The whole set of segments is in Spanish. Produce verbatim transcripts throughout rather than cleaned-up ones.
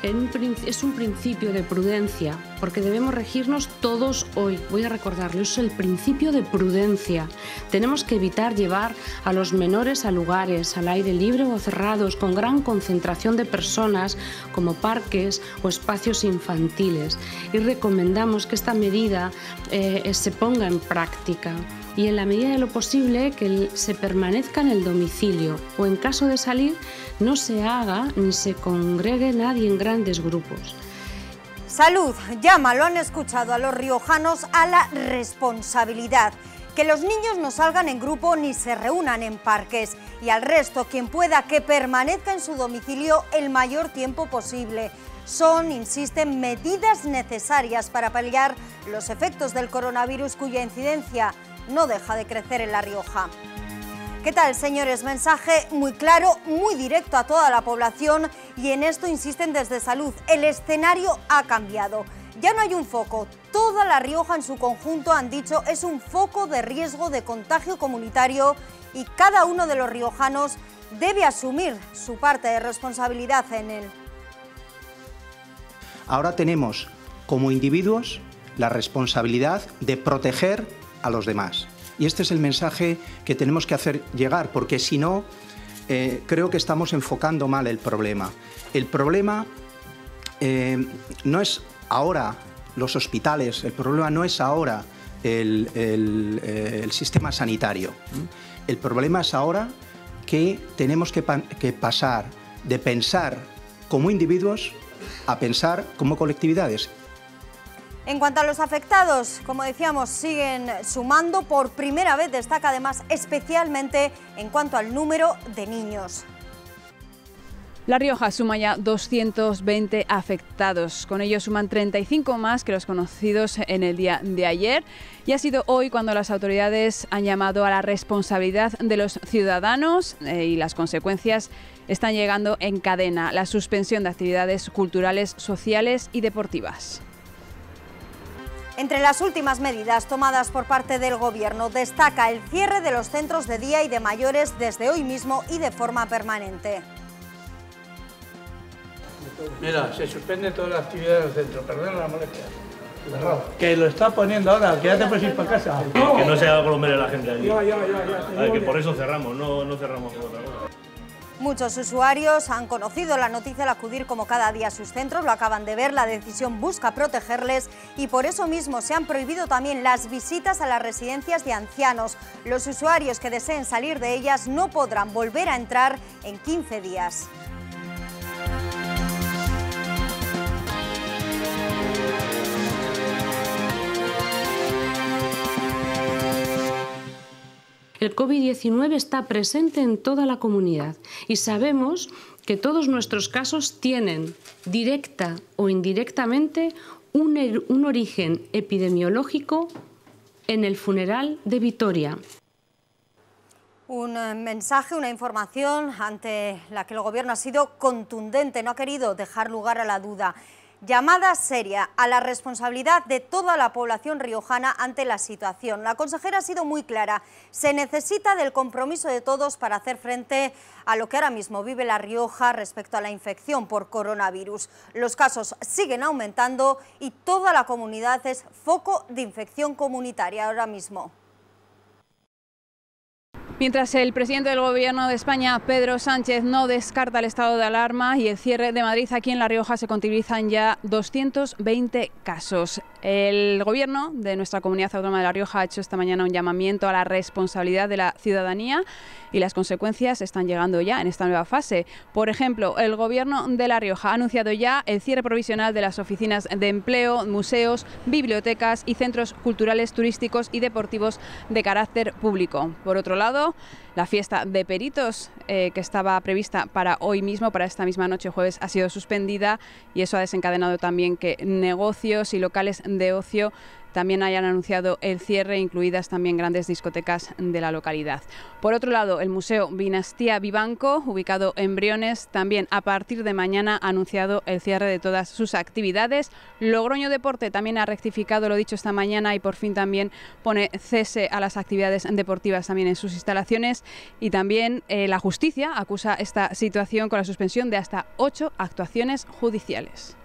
es un principio de prudencia, porque debemos regirnos todos hoy. Voy a recordarlo, es el principio de prudencia. Tenemos que evitar llevar a los menores a lugares al aire libre o cerrados con gran concentración de personas, como parques o espacios infantiles. Y recomendamos que esta medida eh, se ponga en práctica y en la medida de lo posible que se permanezca en el domicilio o en caso de salir no se haga ni se congregue nadie en grandes grupos. Salud llama, lo han escuchado, a los riojanos a la responsabilidad. Que los niños no salgan en grupo ni se reúnan en parques y al resto, quien pueda, que permanezca en su domicilio el mayor tiempo posible. Son, insisten, medidas necesarias para paliar los efectos del coronavirus cuya incidencia no deja de crecer en La Rioja. ¿Qué tal, señores? Mensaje muy claro, muy directo a toda la población y en esto insisten desde Salud. El escenario ha cambiado. Ya no hay un foco. Toda La Rioja en su conjunto, han dicho, es un foco de riesgo de contagio comunitario y cada uno de los riojanos debe asumir su parte de responsabilidad en él. Ahora tenemos como individuos la responsabilidad de proteger a los demás. Y este es el mensaje que tenemos que hacer llegar, porque si no, eh, creo que estamos enfocando mal el problema. El problema eh, no es ahora los hospitales, el problema no es ahora el, el, eh, el sistema sanitario. El problema es ahora que tenemos que, que pasar de pensar como individuos a pensar como colectividades. En cuanto a los afectados, como decíamos, siguen sumando. Por primera vez destaca además especialmente en cuanto al número de niños. La Rioja suma ya doscientos veinte afectados. Con ello suman treinta y cinco más que los conocidos en el día de ayer. Y ha sido hoy cuando las autoridades han llamado a la responsabilidad de los ciudadanos eh, y las consecuencias están llegando en cadena. La suspensión de actividades culturales, sociales y deportivas. Entre las últimas medidas tomadas por parte del Gobierno destaca el cierre de los centros de día y de mayores desde hoy mismo y de forma permanente. Mira, se suspende toda la actividad del centro, perdón la molestia. Que lo está poniendo ahora, que ya te puedes ir para casa. Que, que no se aglomere la gente allí. Ya, ya, ya, ya. A ver, que por eso cerramos, no, no cerramos por otra cosa. Muchos usuarios han conocido la noticia al acudir como cada día a sus centros, lo acaban de ver, la decisión busca protegerles y por eso mismo se han prohibido también las visitas a las residencias de ancianos. Los usuarios que deseen salir de ellas no podrán volver a entrar en quince días. El COVID diecinueve está presente en toda la comunidad y sabemos que todos nuestros casos tienen, directa o indirectamente, un, un origen epidemiológico en el funeral de Vitoria. Un mensaje, una información ante la que el Gobierno ha sido contundente, no ha querido dejar lugar a la duda. Llamada seria a la responsabilidad de toda la población riojana ante la situación. La consejera ha sido muy clara, se necesita del compromiso de todos para hacer frente a lo que ahora mismo vive La Rioja respecto a la infección por coronavirus. Los casos siguen aumentando y toda la comunidad es foco de infección comunitaria ahora mismo. Mientras el presidente del Gobierno de España, Pedro Sánchez, no descarta el estado de alarma y el cierre de Madrid, aquí en La Rioja se contabilizan ya doscientos veinte casos. El Gobierno de nuestra comunidad autónoma de La Rioja ha hecho esta mañana un llamamiento a la responsabilidad de la ciudadanía y las consecuencias están llegando ya en esta nueva fase. Por ejemplo, el Gobierno de La Rioja ha anunciado ya el cierre provisional de las oficinas de empleo, museos, bibliotecas y centros culturales, turísticos y deportivos de carácter público. Por otro lado, la fiesta de peritos eh, que estaba prevista para hoy mismo, para esta misma noche jueves, ha sido suspendida y eso ha desencadenado también que negocios y locales de ocio también hayan anunciado el cierre, incluidas también grandes discotecas de la localidad. Por otro lado, el Museo Dinastía Vivanco, ubicado en Briones, también a partir de mañana ha anunciado el cierre de todas sus actividades. Logroño Deporte también ha rectificado lo dicho esta mañana y por fin también pone cese a las actividades deportivas también en sus instalaciones, y también eh, la justicia acusa esta situación con la suspensión de hasta ocho actuaciones judiciales.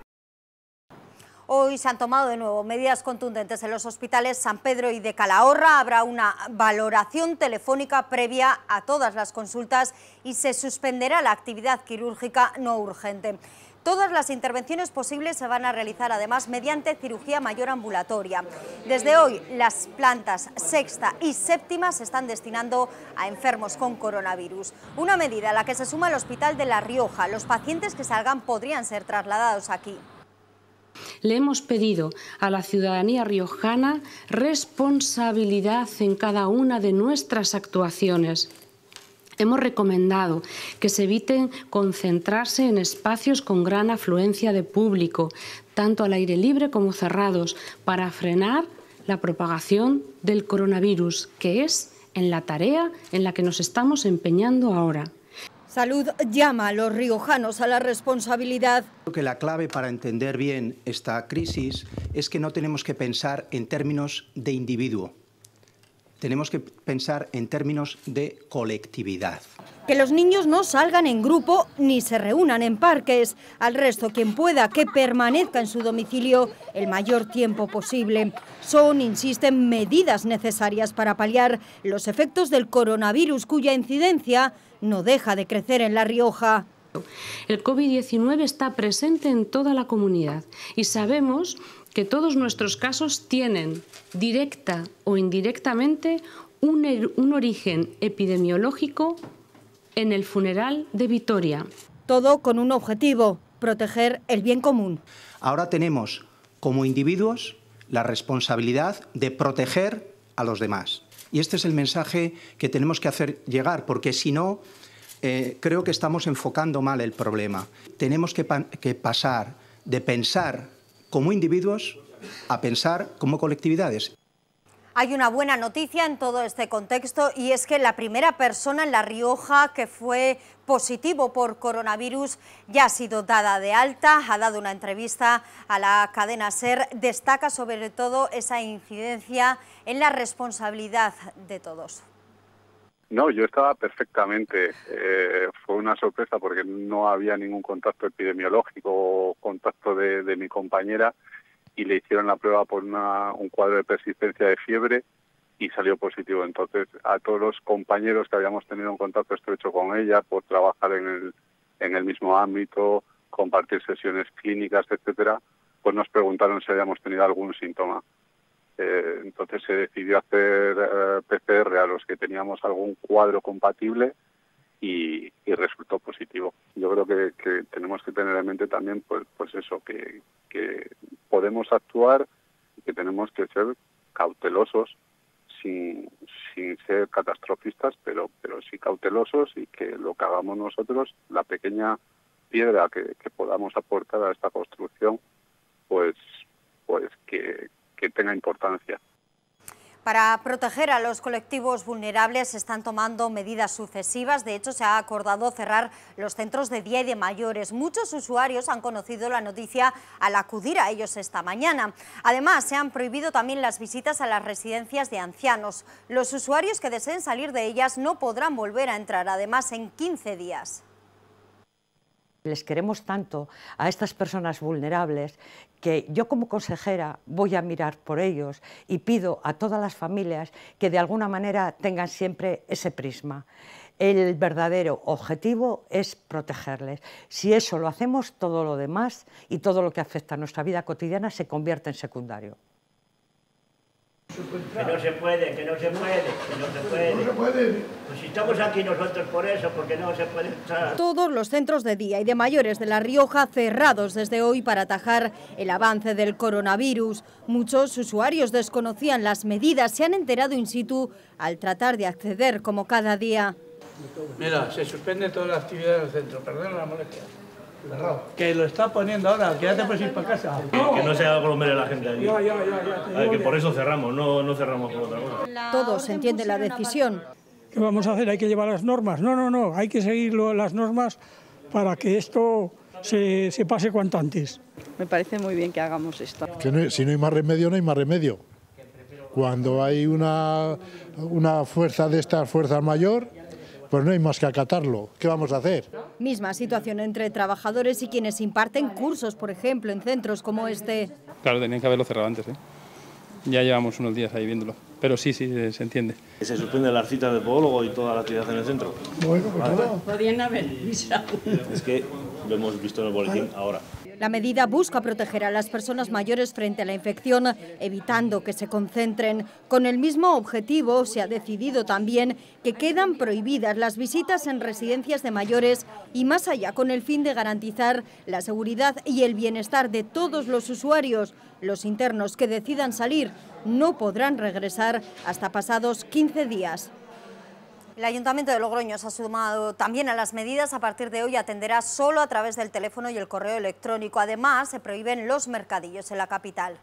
Hoy se han tomado de nuevo medidas contundentes en los hospitales San Pedro y de Calahorra. Habrá una valoración telefónica previa a todas las consultas y se suspenderá la actividad quirúrgica no urgente. Todas las intervenciones posibles se van a realizar además mediante cirugía mayor ambulatoria. Desde hoy las plantas sexta y séptima se están destinando a enfermos con coronavirus. Una medida a la que se suma el Hospital de La Rioja. Los pacientes que salgan podrían ser trasladados aquí. Le hemos pedido a la ciudadanía riojana responsabilidad en cada una de nuestras actuaciones. Hemos recomendado que se eviten concentrarse en espacios con gran afluencia de público, tanto al aire libre como cerrados, para frenar la propagación del coronavirus, que es en la tarea en la que nos estamos empeñando ahora. Salud llama a los riojanos a la responsabilidad. Creo que la clave para entender bien esta crisis es que no tenemos que pensar en términos de individuo. Tenemos que pensar en términos de colectividad. Que los niños no salgan en grupo ni se reúnan en parques. Al resto, quien pueda, que permanezca en su domicilio el mayor tiempo posible. Son, insisten, medidas necesarias para paliar los efectos del coronavirus, cuya incidencia no deja de crecer en La Rioja. El COVID diecinueve está presente en toda la comunidad y sabemos que todos nuestros casos tienen, directa o indirectamente, un, un origen epidemiológico en el funeral de Vitoria. Todo con un objetivo: proteger el bien común. Ahora tenemos, como individuos, la responsabilidad de proteger a los demás. Y este es el mensaje que tenemos que hacer llegar, porque si no, eh, creo que estamos enfocando mal el problema. Tenemos que, pa que pasar de pensar como individuos a pensar como colectividades. Hay una buena noticia en todo este contexto y es que la primera persona en La Rioja que fue positivo por coronavirus ya ha sido dada de alta, ha dado una entrevista a la cadena SER, destaca sobre todo esa incidencia en la responsabilidad de todos. No, yo estaba perfectamente. Eh, fue una sorpresa porque no había ningún contacto epidemiológico o contacto de, de mi compañera, y le hicieron la prueba por una, un cuadro de persistencia de fiebre y salió positivo. Entonces, a todos los compañeros que habíamos tenido un contacto estrecho con ella por trabajar en el, en el mismo ámbito, compartir sesiones clínicas, etcétera, pues nos preguntaron si habíamos tenido algún síntoma. Eh, entonces se decidió hacer eh, P C R a los que teníamos algún cuadro compatible y, y resultó positivo. Yo creo que, que tenemos que tener en mente también pues, pues eso, que, que podemos actuar y que tenemos que ser cautelosos sin, sin ser catastrofistas, pero, pero sí cautelosos, y que lo que hagamos nosotros, la pequeña piedra que, que podamos aportar a esta construcción, pues, pues que, que tenga importancia. Para proteger a los colectivos vulnerables se están tomando medidas sucesivas. De hecho, se ha acordado cerrar los centros de día y de mayores. Muchos usuarios han conocido la noticia al acudir a ellos esta mañana. Además, se han prohibido también las visitas a las residencias de ancianos. Los usuarios que deseen salir de ellas no podrán volver a entrar, además, en quince días. Les queremos tanto a estas personas vulnerables que yo como consejera voy a mirar por ellos y pido a todas las familias que de alguna manera tengan siempre ese prisma. El verdadero objetivo es protegerles. Si eso lo hacemos, todo lo demás y todo lo que afecta a nuestra vida cotidiana se convierte en secundario. Que no se puede, que no se puede, que no se puede. No se puede. Pues si estamos aquí nosotros por eso, porque no se puede entrar. Todos los centros de día y de mayores de La Rioja cerrados desde hoy para atajar el avance del coronavirus. Muchos usuarios desconocían las medidas, se han enterado in situ al tratar de acceder como cada día. Mira, se suspende toda la actividad del centro, perdón la molestia. Que lo está poniendo ahora, que ya te puedes ir para casa. Que, que no sea algo lo mere la gente aquí. Ya, ya, ya, ya, A ver, que por eso cerramos, no, no cerramos por otra cosa. Todos entienden la decisión. ¿Qué vamos a hacer? ¿Hay que llevar las normas? No, no, no, hay que seguir las normas para que esto se, se pase cuanto antes. Me parece muy bien que hagamos esto. Que no, si no hay más remedio, no hay más remedio. Cuando hay una, una fuerza de estas fuerzas mayor, pues no hay más que acatarlo. ¿Qué vamos a hacer? Misma situación entre trabajadores y quienes imparten cursos, por ejemplo, en centros como este. Claro, tenían que haberlo cerrado antes, ¿eh? Ya llevamos unos días ahí viéndolo. Pero sí, sí, se entiende. Se suspenden las citas de podólogo y toda la actividad en el centro. Bueno, pues ¿Vale? nada. Podrían haber avisado. Es que lo hemos visto en el boletín ahora. La medida busca proteger a las personas mayores frente a la infección, evitando que se concentren. Con el mismo objetivo, se ha decidido también que quedan prohibidas las visitas en residencias de mayores y más allá, con el fin de garantizar la seguridad y el bienestar de todos los usuarios. Los internos que decidan salir no podrán regresar hasta pasados quince días. El Ayuntamiento de Logroño se ha sumado también a las medidas. A partir de hoy atenderá solo a través del teléfono y el correo electrónico. Además, se prohíben los mercadillos en la capital.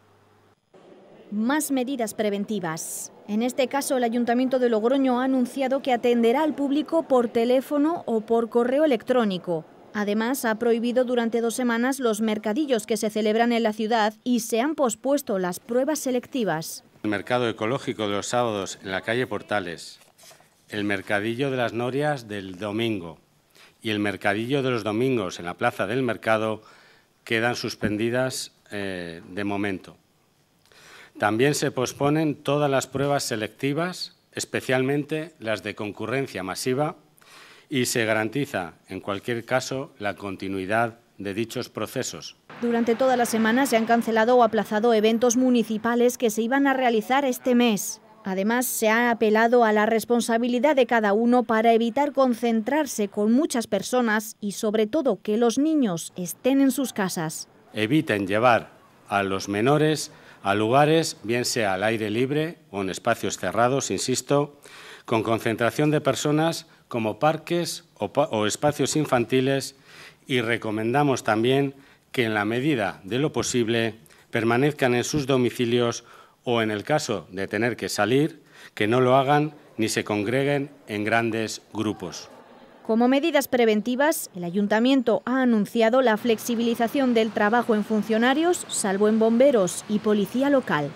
Más medidas preventivas. En este caso, el Ayuntamiento de Logroño ha anunciado que atenderá al público por teléfono o por correo electrónico. Además, ha prohibido durante dos semanas los mercadillos que se celebran en la ciudad y se han pospuesto las pruebas selectivas. El mercado ecológico de los sábados en la calle Portales, el mercadillo de las Norias del domingo y el mercadillo de los domingos en la Plaza del Mercado quedan suspendidas eh, de momento. También se posponen todas las pruebas selectivas, especialmente las de concurrencia masiva, y se garantiza, en cualquier caso, la continuidad de dichos procesos. Durante toda la semana se han cancelado o aplazado eventos municipales que se iban a realizar este mes. Además, se ha apelado a la responsabilidad de cada uno para evitar concentrarse con muchas personas y, sobre todo, que los niños estén en sus casas. Eviten llevar a los menores a lugares, bien sea al aire libre o en espacios cerrados, insisto, con concentración de personas como parques o, o espacios infantiles, y recomendamos también que en la medida de lo posible permanezcan en sus domicilios o, en el caso de tener que salir, que no lo hagan ni se congreguen en grandes grupos. Como medidas preventivas, el Ayuntamiento ha anunciado la flexibilización del trabajo en funcionarios, salvo en bomberos y policía local.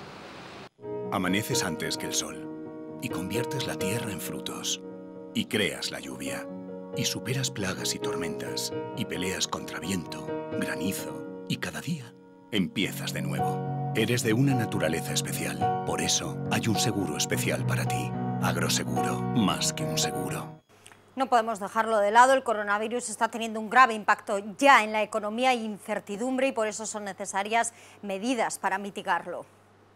Amaneces antes que el sol y conviertes la tierra en frutos y creas la lluvia y superas plagas y tormentas y peleas contra viento, granizo y cada día empiezas de nuevo. Eres de una naturaleza especial, por eso hay un seguro especial para ti. Agroseguro, más que un seguro. No podemos dejarlo de lado, el coronavirus está teniendo un grave impacto ya en la economía e incertidumbre y por eso son necesarias medidas para mitigarlo.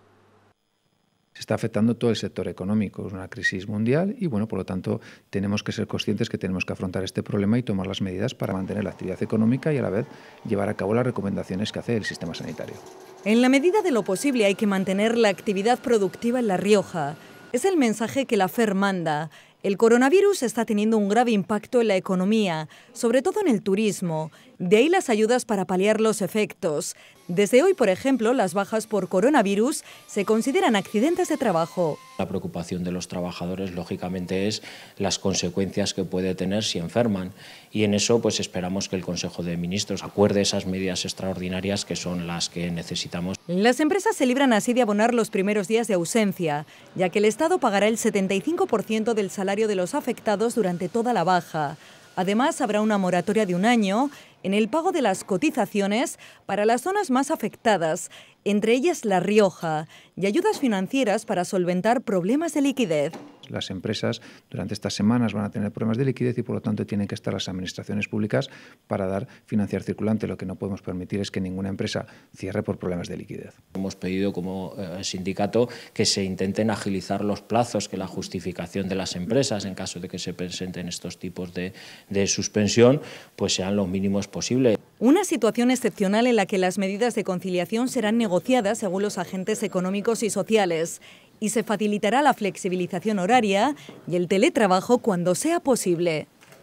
Se está afectando todo el sector económico, es una crisis mundial y, bueno, por lo tanto, tenemos que ser conscientes que tenemos que afrontar este problema y tomar las medidas para mantener la actividad económica y, a la vez, llevar a cabo las recomendaciones que hace el sistema sanitario. En la medida de lo posible hay que mantener la actividad productiva en La Rioja. Es el mensaje que la F E R manda. El coronavirus está teniendo un grave impacto en la economía, sobre todo en el turismo. De ahí las ayudas para paliar los efectos. Desde hoy, por ejemplo, las bajas por coronavirus se consideran accidentes de trabajo. La preocupación de los trabajadores, lógicamente, es las consecuencias que puede tener si enferman. Y en eso, pues esperamos que el Consejo de Ministros acuerde esas medidas extraordinarias que son las que necesitamos. Las empresas se libran así de abonar los primeros días de ausencia, ya que el Estado pagará el setenta y cinco por ciento del salario de los afectados durante toda la baja. Además, habrá una moratoria de un año en el pago de las cotizaciones para las zonas más afectadas, entre ellas La Rioja, y ayudas financieras para solventar problemas de liquidez. Las empresas durante estas semanas van a tener problemas de liquidez y, por lo tanto, tienen que estar las administraciones públicas para dar financiar circulante. Lo que no podemos permitir es que ninguna empresa cierre por problemas de liquidez. Hemos pedido como eh, sindicato que se intenten agilizar los plazos, que la justificación de las empresas, en caso de que se presenten estos tipos de, de suspensión, pues sean los mínimos posibles. Una situación excepcional en la que las medidas de conciliación serán negociadas según los agentes económicos y sociales y se facilitará la flexibilización horaria y el teletrabajo cuando sea posible.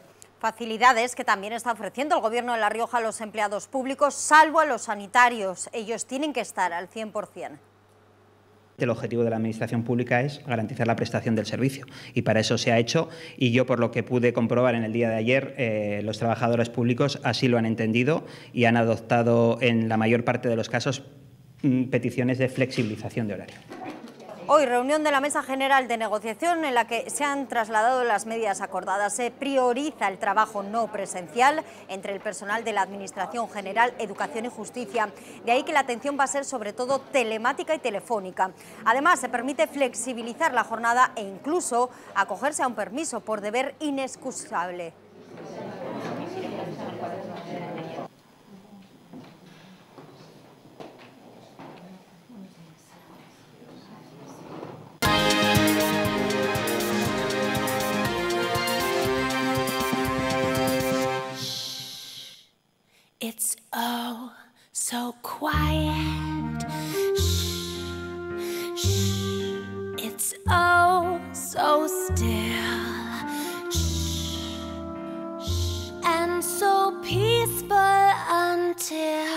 Facilidades que también está ofreciendo el Gobierno de La Rioja a los empleados públicos, salvo a los sanitarios. Ellos tienen que estar al cien por cien. El objetivo de la Administración Pública es garantizar la prestación del servicio y para eso se ha hecho, y yo, por lo que pude comprobar en el día de ayer, eh, los trabajadores públicos así lo han entendido y han adoptado en la mayor parte de los casos mm, peticiones de flexibilización de horario. Hoy, reunión de la Mesa General de Negociación en la que se han trasladado las medidas acordadas. Se prioriza el trabajo no presencial entre el personal de la Administración General, Educación y Justicia. De ahí que la atención va a ser sobre todo telemática y telefónica. Además, se permite flexibilizar la jornada e incluso acogerse a un permiso por deber inexcusable. It's oh so quiet. Shh, shh. It's oh so still. Shh, shh. And so peaceful until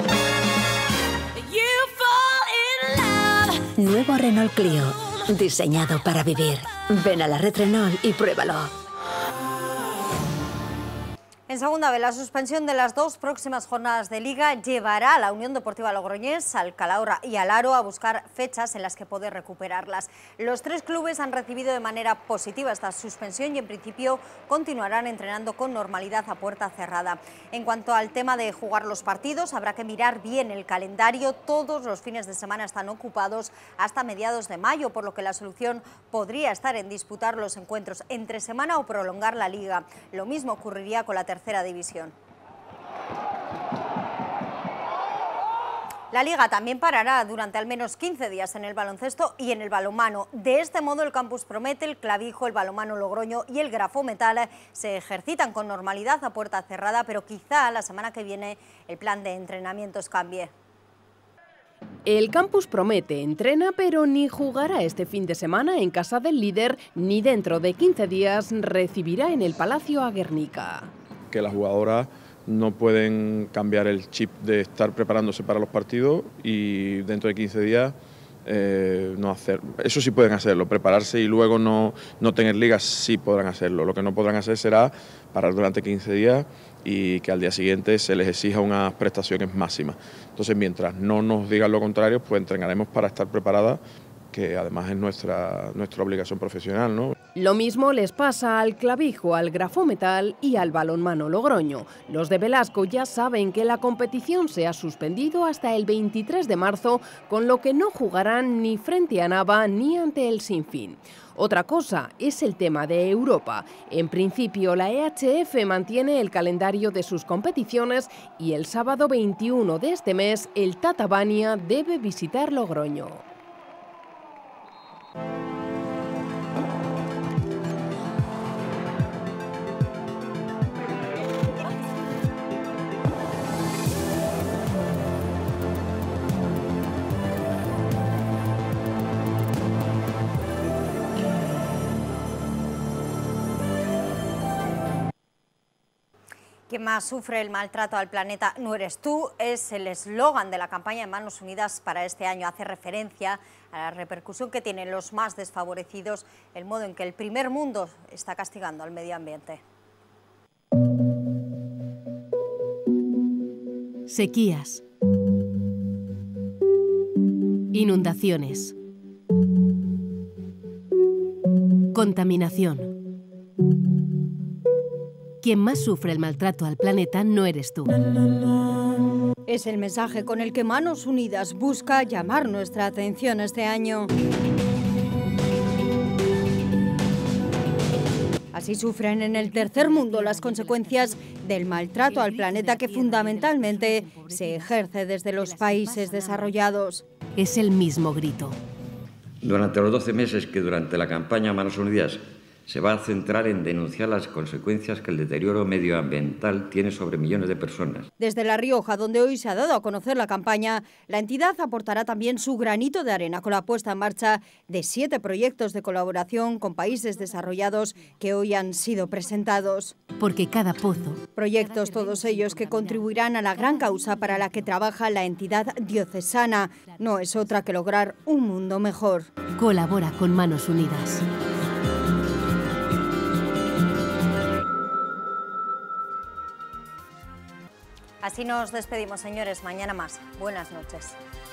you fall in love. Nuevo Renault Clio, diseñado para vivir. Ven a la red Renault y pruébalo. En segunda vez, la suspensión de las dos próximas jornadas de Liga llevará a la Unión Deportiva Logroñés, al Calahorra y al Haro a buscar fechas en las que poder recuperarlas. Los tres clubes han recibido de manera positiva esta suspensión y en principio continuarán entrenando con normalidad a puerta cerrada. En cuanto al tema de jugar los partidos, habrá que mirar bien el calendario. Todos los fines de semana están ocupados hasta mediados de mayo, por lo que la solución podría estar en disputar los encuentros entre semana o prolongar la Liga. Lo mismo ocurriría con la tercera Tercera división. La Liga también parará durante al menos quince días en el baloncesto y en el balonmano. De este modo, el Campus Promete, el Clavijo, el Balonmano Logroño y el Grafo Metal se ejercitan con normalidad a puerta cerrada, pero quizá la semana que viene el plan de entrenamientos cambie. El Campus Promete entrena, pero ni jugará este fin de semana en casa del líder, ni dentro de quince días recibirá en el Palacio a Guernica. Que las jugadoras no pueden cambiar el chip de estar preparándose para los partidos y dentro de quince días eh, no hacer. Eso sí pueden hacerlo, prepararse y luego no, no tener ligas, sí podrán hacerlo. Lo que no podrán hacer será parar durante quince días y que al día siguiente se les exija unas prestaciones máximas. Entonces, mientras no nos digan lo contrario, pues entrenaremos para estar preparadas, que además es nuestra, nuestra obligación profesional, ¿no? Lo mismo les pasa al Clavijo, al Grafo Metal y al Balonmano Logroño. Los de Velasco ya saben que la competición se ha suspendido hasta el veintitrés de marzo, con lo que no jugarán ni frente a Nava ni ante el Sinfín. Otra cosa es el tema de Europa. En principio, la E H F mantiene el calendario de sus competiciones y el sábado veintiuno de este mes el Tata Bania debe visitar Logroño. Quien más sufre el maltrato al planeta no eres tú, es el eslogan de la campaña de Manos Unidas para este año. Hace referencia a la repercusión que tienen los más desfavorecidos, el modo en que el primer mundo está castigando al medio ambiente. Sequías, inundaciones, contaminación. Quien más sufre el maltrato al planeta no eres tú. Es el mensaje con el que Manos Unidas busca llamar nuestra atención este año. Así sufren en el tercer mundo las consecuencias del maltrato al planeta que fundamentalmente se ejerce desde los países desarrollados. Es el mismo grito. Durante los doce meses que durante la campaña Manos Unidas se va a centrar en denunciar las consecuencias que el deterioro medioambiental tiene sobre millones de personas. Desde La Rioja, donde hoy se ha dado a conocer la campaña, la entidad aportará también su granito de arena con la puesta en marcha de siete proyectos de colaboración con países desarrollados que hoy han sido presentados. Porque cada pozo. Proyectos todos ellos que contribuirán a la gran causa para la que trabaja la entidad diocesana. No es otra que lograr un mundo mejor. Colabora con Manos Unidas. Así nos despedimos, señores. Mañana más. Buenas noches.